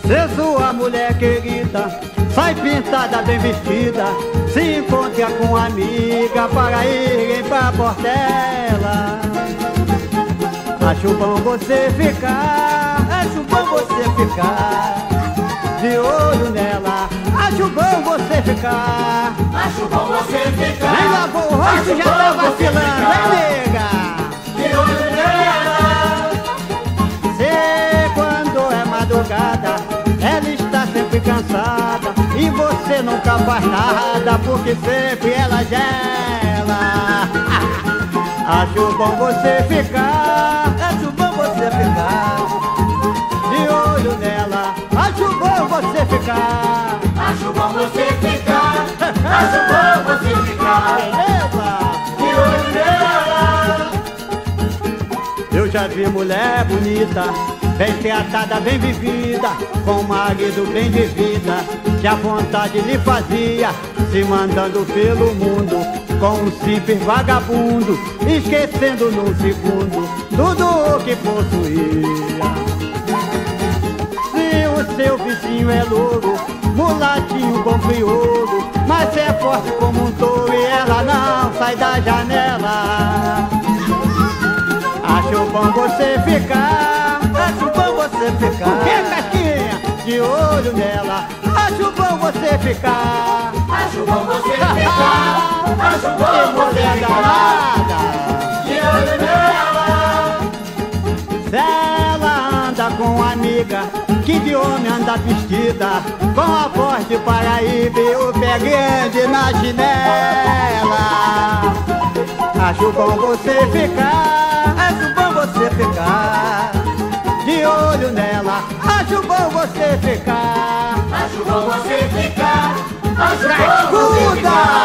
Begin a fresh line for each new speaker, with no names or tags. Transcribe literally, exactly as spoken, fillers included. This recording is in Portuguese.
Se sua mulher querida sai pintada, bem vestida, se encontra com amiga para irem pra Portela, acho bom você ficar, acho bom você ficar de olho nela, acho bom você ficar,
acho bom você ficar.
nem lavou o rosto já tá vacilando, hein, nega?
De olho nela.
Se quando é madrugada ela está sempre cansada e você nunca faz nada porque sempre ela gela. Acho bom você ficar, acho bom você ficar de olho nela, acho bom você ficar,
Acho bom você ficar. Acho bom você ficar.
beleza?
De olho nela.
Eu já vi mulher bonita, bem tratada, bem vivida, com marido bem de vida, que a vontade lhe fazia, se mandando pelo mundo, com um simples vagabundo, esquecendo num segundo tudo o que possuía. Se o seu vizinho é louro, mulatinho bom crioulo, mas é forte como um touro e ela não sai da janela. Acho bom você ficar, acho bom você ficar. O que, Pesquinha? De olho nela, acho bom você ficar.
Acho bom você ficar. Acho
Que
bom você
mulher
ficar.
danada.
De olho nela.
Se ela anda com amiga, que de homem anda vestida, com a voz de Paraíba e o pé grande na chinela. Acho bom você ficar, acho bom você ficar de olho nela, acho bom você ficar.
Acho bom você ficar. Acho bom você
Escuta!
ficar.